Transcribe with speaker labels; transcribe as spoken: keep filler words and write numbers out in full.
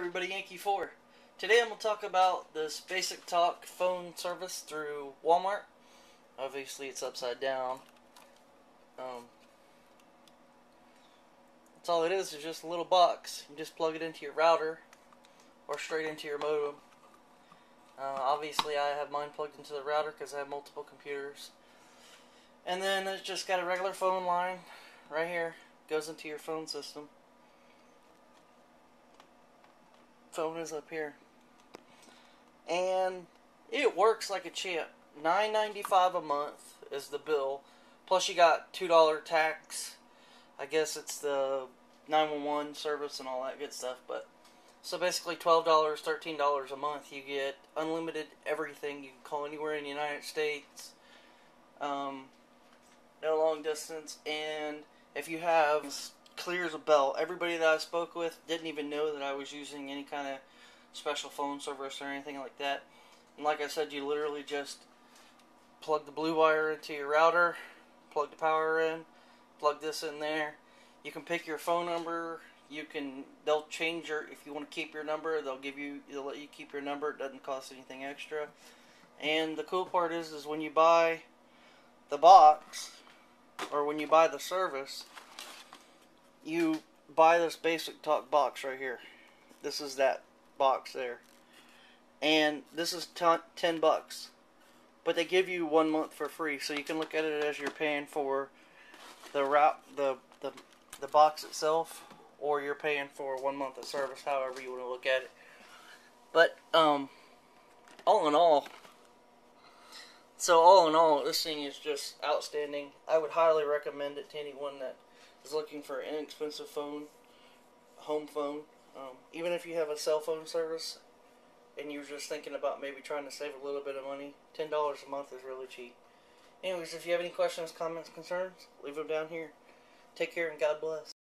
Speaker 1: everybody, Yankee four. Today I'm going to talk about this Basic Talk phone service through Walmart. Obviously it's upside down. Um, that's all it is, is just a little box. You just plug it into your router or straight into your modem. Uh, obviously I have mine plugged into the router because I have multiple computers. And then it's just got a regular phone line right here. Goes into your phone system. Phone is up here, and it works like a champ. nine ninety-five a month is the bill, plus you got two dollar tax. I guess it's the nine one one service and all that good stuff. But so basically twelve dollars, thirteen dollars a month. You get unlimited everything. You can call anywhere in the United States. Um, no long distance, and if you have clear as a bell. Everybody that I spoke with didn't even know that I was using any kind of special phone service or anything like that. And like I said, you literally just plug the blue wire into your router, plug the power in, plug this in there. You can pick your phone number. You can, they'll change your, if you want to keep your number, they'll give you, they'll let you keep your number. It doesn't cost anything extra. And the cool part is, is when you buy the box, or when you buy the service, you buy this Basic Talk box right here. This is that box there. And this is ten bucks. But they give you one month for free. So you can look at it as you're paying for the route, the, the, the box itself, or you're paying for one month of service, however you want to look at it. But, um, all in all, so all in all, this thing is just outstanding. I would highly recommend it to anyone that is looking for an inexpensive phone, home phone. Um, even if you have a cell phone service and you're just thinking about maybe trying to save a little bit of money, ten dollars a month is really cheap. Anyways, if you have any questions, comments, concerns, leave them down here. Take care and God bless.